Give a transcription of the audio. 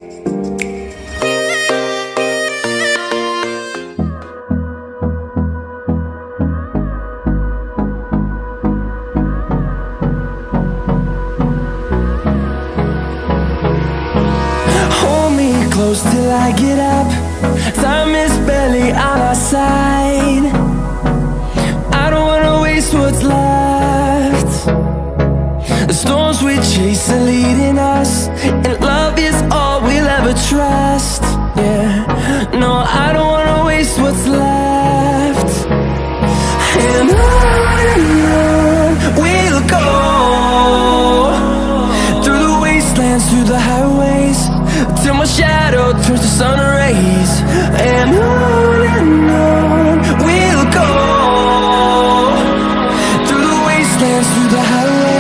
Close till I get up. Time is barely on our side. I don't wanna waste what's left. The storms we chase are leading us, and love is all we'll ever trust. Yeah, no, I don't wanna waste what's left. And on we'll go, through the wastelands, through the highways, till my shadow turns to sun rays. And on we'll go, through the wastelands, through the highways.